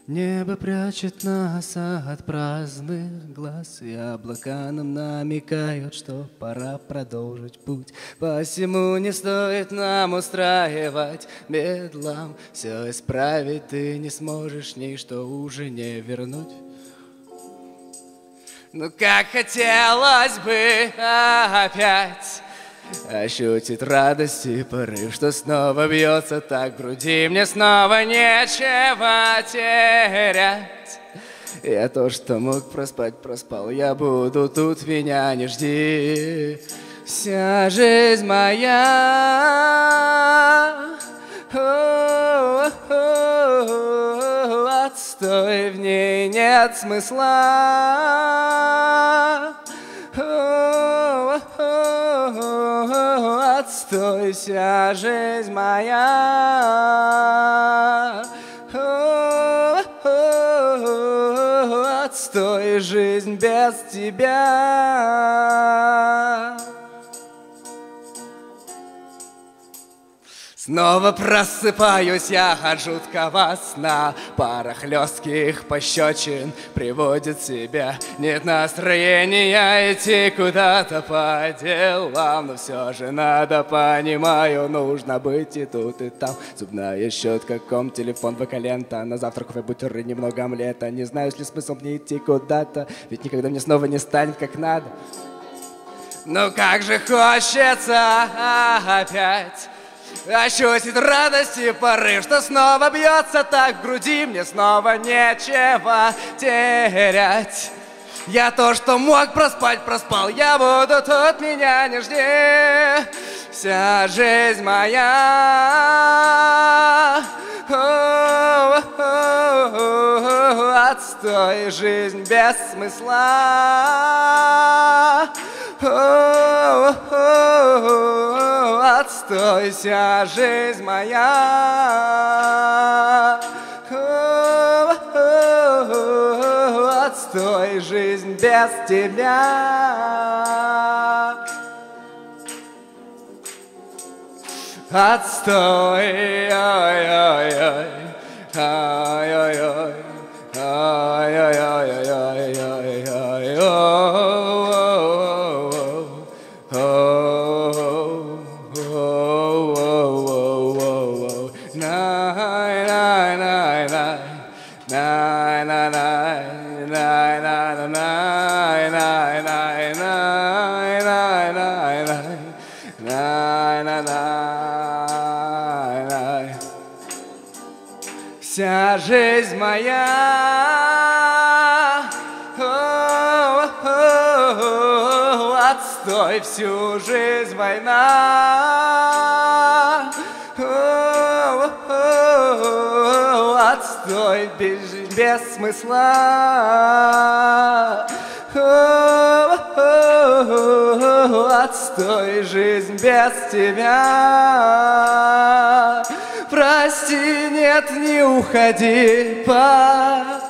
Небо прячет нас от праздных глаз, и облака нам намекают, что пора продолжить путь. Посему не стоит нам устраивать бедлам. Все исправить ты не сможешь, ничто уже не вернуть. Ну как хотелось бы опять ощутить радость и порыв, что снова бьется так в груди. Мне снова нечего терять. Я то, что мог проспать, проспал. Я буду тут, меня не жди. Вся жизнь моя отстой, в ней нет смысла. Отстой, вся жизнь моя. Отстой, жизнь без тебя. Снова просыпаюсь я от жуткого сна. Пара хлестких пощечин приводит себя. Нет настроения идти куда-то по делам, но все же надо, понимаю, нужно быть и тут, и там. Зубная щетка, ком, телефон, ВК-лента. На завтрак кофе, бутеры, немного омлета. Не знаю, есть ли смысл мне идти куда-то, ведь никогда мне снова не станет как надо. Ну как же хочется опять ощутить радость и порыв, что снова бьется так в груди. Мне снова нечего терять. Я то, что мог проспать, проспал. Я буду тут, меня не жди. Вся жизнь моя отстой, жизнь без смысла. Отстой, вся жизнь моя. Отстой, жизнь без тебя. Отстой, ой-ой-ой, ой-ой-ой, вся жизнь моя отстой, всю жизнь война. Отстой, без смысла. Отстой, жизнь без тебя. Прости, нет, не уходи,